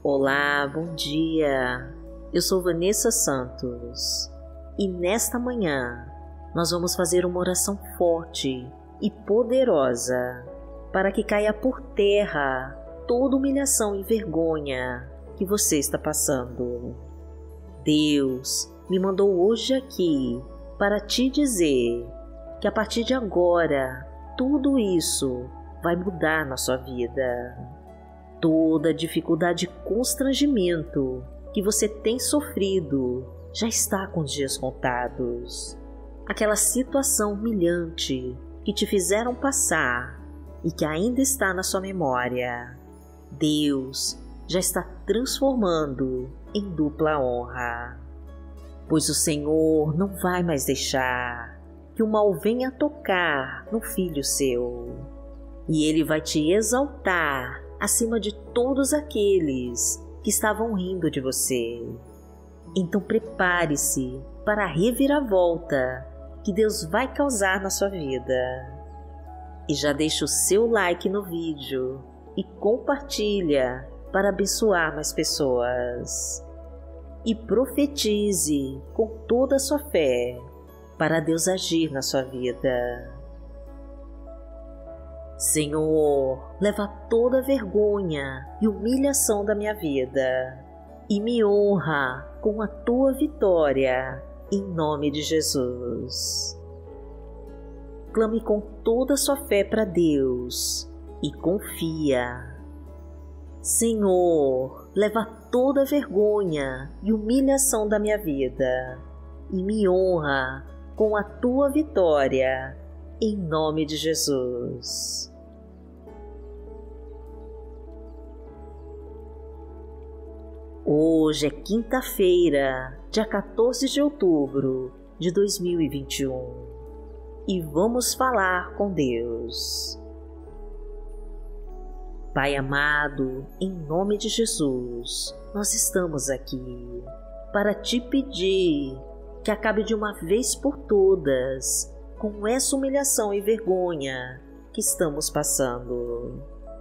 Olá, bom dia! Eu sou Vanessa Santos e nesta manhã nós vamos fazer uma oração forte e poderosa para que caia por terra toda humilhação e vergonha que você está passando. Deus me mandou hoje aqui para te dizer que a partir de agora tudo isso vai mudar na sua vida. Toda dificuldade e constrangimento que você tem sofrido já está com os dias contados. Aquela situação humilhante que te fizeram passar e que ainda está na sua memória, Deus já está transformando em dupla honra. Pois o Senhor não vai mais deixar que o mal venha tocar no filho seu. E Ele vai te exaltar acima de todos aqueles que estavam rindo de você. Então prepare-se para a reviravolta que Deus vai causar na sua vida. E já deixa o seu like no vídeo e compartilha para abençoar mais pessoas. E profetize com toda a sua fé para Deus agir na sua vida. Senhor, leva toda a vergonha e humilhação da minha vida e me honra com a tua vitória, em nome de Jesus. Clame com toda a sua fé para Deus e confia. Senhor, leva toda a vergonha e humilhação da minha vida e me honra com a tua vitória, em nome de Jesus. Hoje é quinta-feira, dia 14 de outubro de 2021 e vamos falar com Deus. Pai amado, em nome de Jesus, nós estamos aqui para te pedir que acabe de uma vez por todas com essa humilhação e vergonha que estamos passando.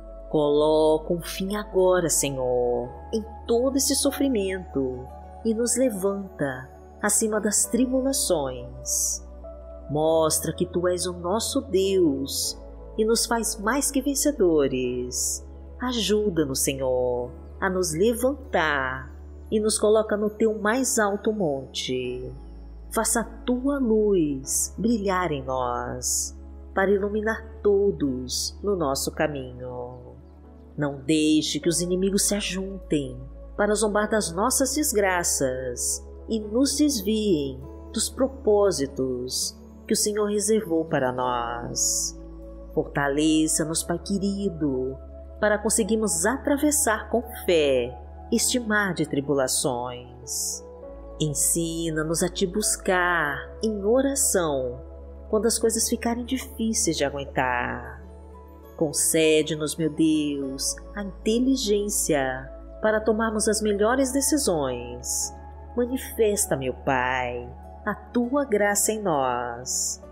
Coloca um fim agora, Senhor, em todo esse sofrimento e nos levanta acima das tribulações. Mostra que Tu és o nosso Deus e nos faz mais que vencedores. Ajuda-nos, Senhor, a nos levantar e nos coloca no Teu mais alto monte. Faça a Tua luz brilhar em nós, para iluminar todos no nosso caminho. Não deixe que os inimigos se ajuntem para zombar das nossas desgraças e nos desviem dos propósitos que o Senhor reservou para nós. Fortaleça-nos, Pai querido, para conseguirmos atravessar com fé este mar de tribulações. Ensina-nos a Te buscar em oração quando as coisas ficarem difíceis de aguentar. Concede-nos, meu Deus, a inteligência para tomarmos as melhores decisões. Manifesta, meu Pai, a Tua graça em nós.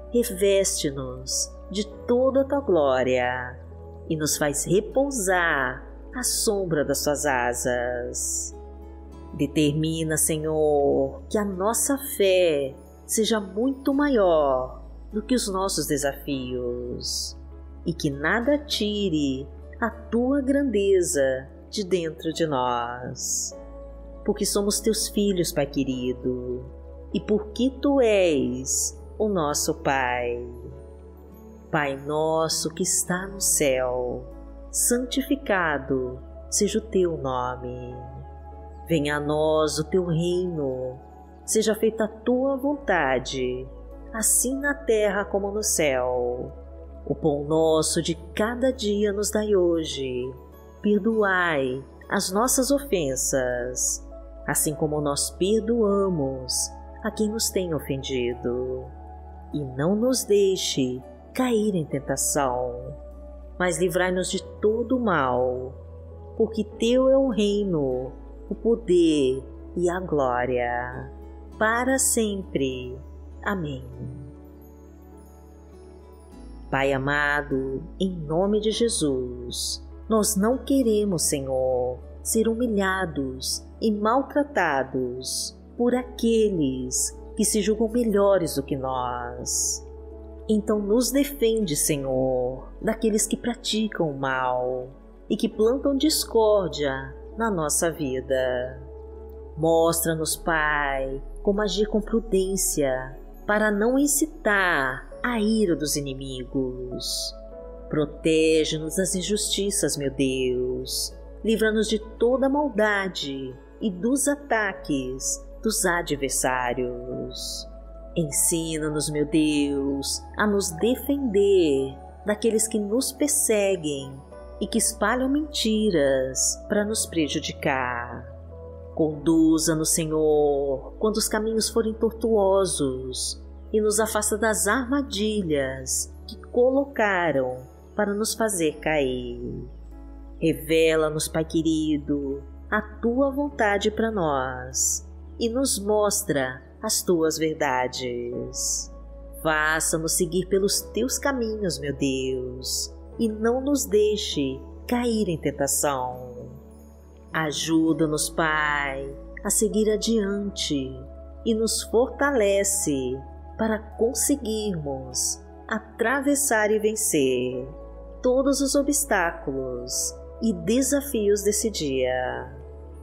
Reveste-nos de toda a Tua glória e nos faz repousar à sombra das Tuas asas. Determina, Senhor, que a nossa fé seja muito maior do que os nossos desafios e que nada tire a Tua grandeza de dentro de nós. Porque somos Teus filhos, Pai querido, e porque Tu és o nosso Pai. Pai nosso que está no céu, santificado seja o Teu nome. Venha a nós o Teu reino, seja feita a Tua vontade, assim na terra como no céu. O pão nosso de cada dia nos dai hoje. Perdoai as nossas ofensas, assim como nós perdoamos a quem nos tem ofendido. E não nos deixe cair em tentação, mas livrai-nos de todo o mal, porque Teu é o reino, o poder e a glória, para sempre. Amém. Pai amado, em nome de Jesus, nós não queremos, Senhor, ser humilhados e maltratados por aqueles que se julgam melhores do que nós. Então nos defende, Senhor, daqueles que praticam o mal e que plantam discórdia na nossa vida. Mostra-nos, Pai, como agir com prudência para não incitar a ira dos inimigos. Protege-nos das injustiças, meu Deus. Livra-nos de toda maldade e dos ataques dos adversários. Ensina-nos, meu Deus, a nos defender daqueles que nos perseguem e que espalham mentiras para nos prejudicar. Conduza-nos, Senhor, quando os caminhos forem tortuosos e nos afasta das armadilhas que colocaram para nos fazer cair. Revela-nos, Pai querido, a Tua vontade para nós e nos mostra as Tuas verdades. Faça-nos seguir pelos Teus caminhos, meu Deus, e não nos deixe cair em tentação. Ajuda-nos, Pai, a seguir adiante e nos fortalece para conseguirmos atravessar e vencer todos os obstáculos e desafios desse dia.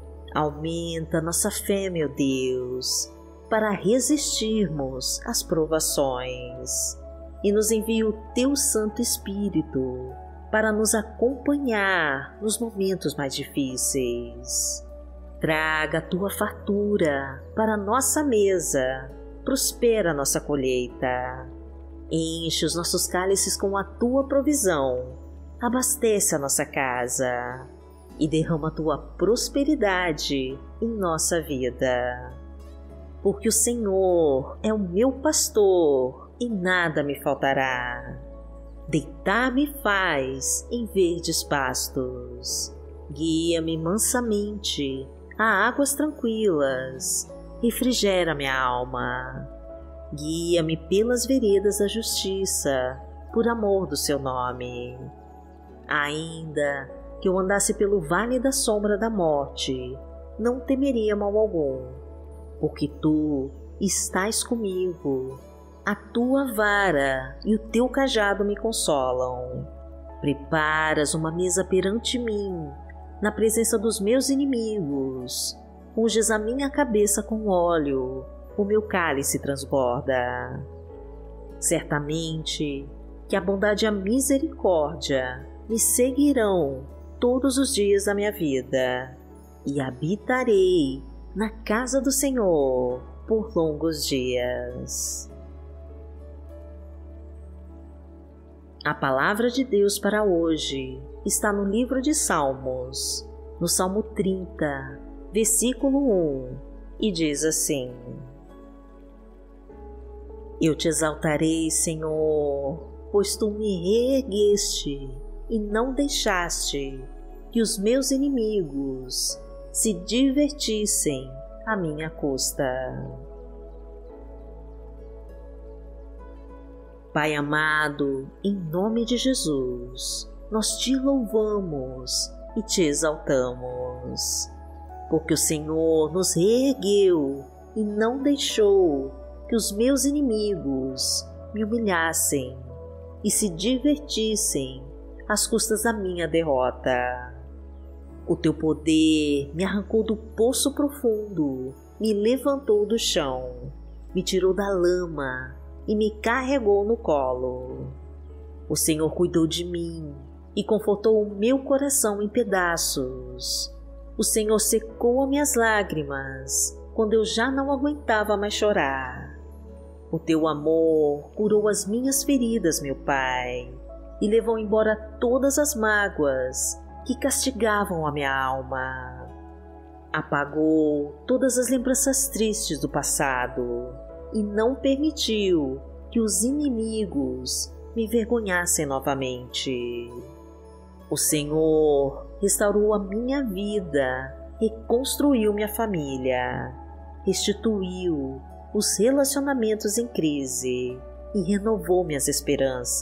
Aumenta nossa fé, meu Deus, para resistirmos às provações e nos envia o Teu Santo Espírito para nos acompanhar nos momentos mais difíceis. Traga a Tua fartura para a nossa mesa, prospera a nossa colheita. Enche os nossos cálices com a Tua provisão, abastece a nossa casa e derrama a Tua prosperidade em nossa vida. Porque o Senhor é o meu pastor e nada me faltará. Deitar-me faz em verdes pastos, guia-me mansamente a águas tranquilas, refrigera minha alma. Guia-me pelas veredas da justiça, por amor do Seu nome. Ainda que eu andasse pelo vale da sombra da morte, não temeria mal algum, porque Tu estás comigo. A Tua vara e o Teu cajado me consolam. Preparas uma mesa perante mim, na presença dos meus inimigos. Unges a minha cabeça com óleo, o meu cálice transborda. Certamente que a bondade e a misericórdia me seguirão todos os dias da minha vida, e habitarei na casa do Senhor por longos dias. A palavra de Deus para hoje está no livro de Salmos, no Salmo 30, versículo 1, e diz assim: Eu Te exaltarei, Senhor, pois Tu me reergueste e não deixaste que os meus inimigos se divertissem à minha custa. Pai amado, em nome de Jesus, nós Te louvamos e Te exaltamos, porque o Senhor nos reergueu e não deixou que os meus inimigos me humilhassem e se divertissem às custas da minha derrota. O Teu poder me arrancou do poço profundo, me levantou do chão, me tirou da lama e me carregou no colo. O Senhor cuidou de mim e confortou o meu coração em pedaços. O Senhor secou as minhas lágrimas quando eu já não aguentava mais chorar. O Teu amor curou as minhas feridas, meu Pai, e levou embora todas as mágoas que castigavam a minha alma. Apagou todas as lembranças tristes do passado e não permitiu que os inimigos me envergonhassem novamente. O Senhor restaurou a minha vida, reconstruiu minha família, restituiu os relacionamentos em crise e renovou minhas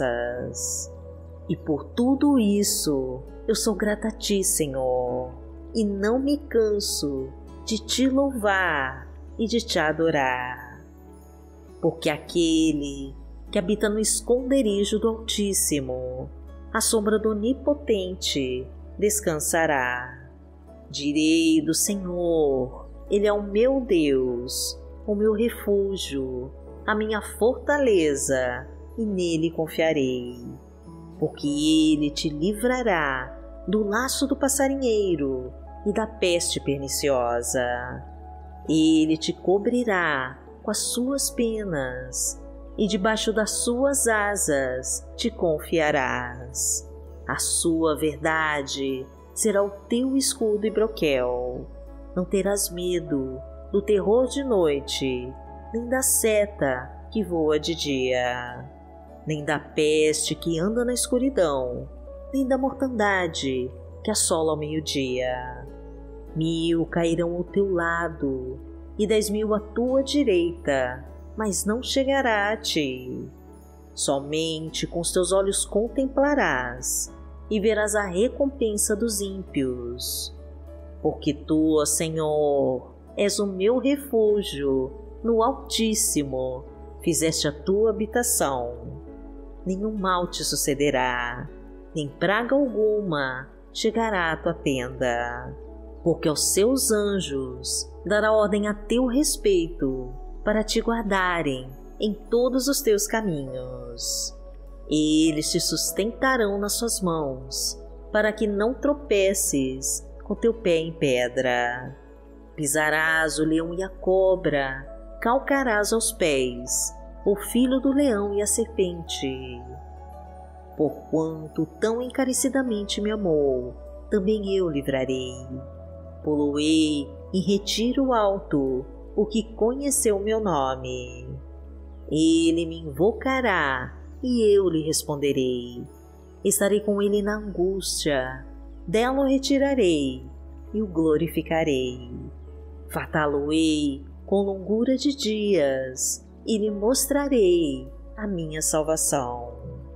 esperanças. E por tudo isso, eu sou grata a Ti, Senhor, e não me canso de te louvar e de te adorar. Porque aquele que habita no esconderijo do Altíssimo, à sombra do Onipotente, descansará. Direi do Senhor, Ele é o meu Deus, o meu refúgio, a minha fortaleza, e nele confiarei. Porque Ele te livrará do laço do passarinheiro e da peste perniciosa. Ele te cobrirá com as suas penas, e debaixo das suas asas te confiarás. A sua verdade será o teu escudo e broquel. Não terás medo do terror de noite, nem da seta que voa de dia, nem da peste que anda na escuridão, nem da mortandade que assola ao meio-dia. 1000 cairão ao teu lado e 10.000 à tua direita, mas não chegará a ti. Somente com os teus olhos contemplarás e verás a recompensa dos ímpios. Porque tu, ó Senhor, és o meu refúgio, no Altíssimo fizeste a tua habitação. Nenhum mal te sucederá, nem praga alguma chegará à tua tenda. Porque aos seus anjos dará ordem a teu respeito, para te guardarem em todos os teus caminhos. Eles te sustentarão nas suas mãos, para que não tropeces com teu pé em pedra. Pisarás o leão e a cobra, calcarás aos pés o filho do leão e a serpente. Porquanto tão encarecidamente me amou, também eu livrarei. Poloei em retiro alto o que conheceu meu nome. Ele me invocará e eu lhe responderei. Estarei com ele na angústia, dela o retirarei e o glorificarei. Fartá-lo-ei com longura de dias e lhe mostrarei a minha salvação.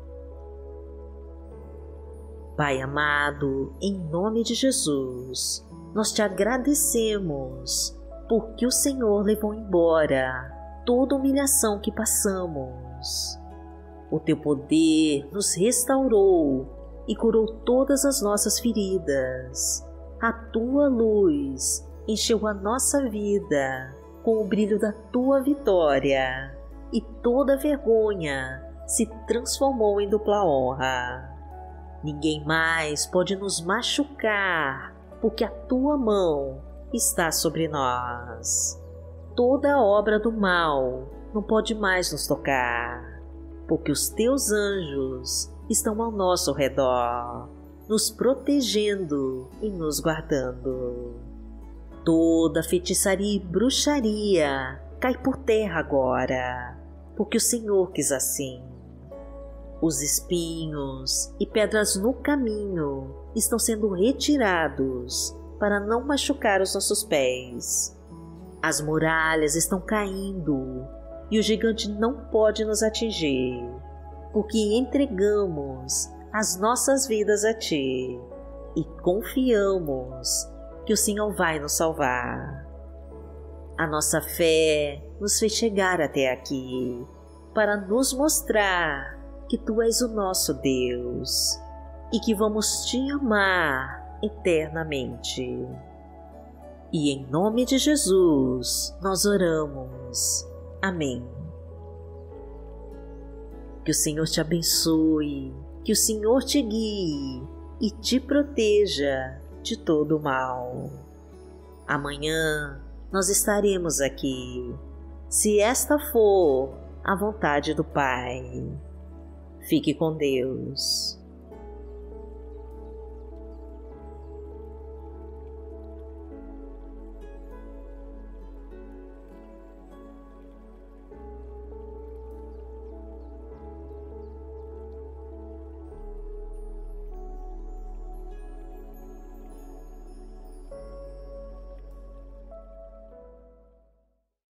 Pai amado, em nome de Jesus, nós te agradecemos porque o Senhor levou embora toda humilhação que passamos. O teu poder nos restaurou e curou todas as nossas feridas. A tua luz encheu a nossa vida com o brilho da tua vitória, e toda vergonha se transformou em dupla honra. Ninguém mais pode nos machucar, porque a tua mão está sobre nós. Toda obra do mal não pode mais nos tocar, porque os teus anjos estão ao nosso redor, nos protegendo e nos guardando. Toda feitiçaria e bruxaria cai por terra agora, porque o Senhor quis assim. Os espinhos e pedras no caminho estão sendo retirados para não machucar os nossos pés. As muralhas estão caindo e o gigante não pode nos atingir, porque entregamos as nossas vidas a Ti e confiamos que o Senhor vai nos salvar. A nossa fé nos fez chegar até aqui para nos mostrar que Tu és o nosso Deus e que vamos Te amar eternamente. E em nome de Jesus nós oramos. Amém. Que o Senhor te abençoe, que o Senhor te guie e te proteja de todo o mal. Amanhã nós estaremos aqui, se esta for a vontade do Pai. Fique com Deus.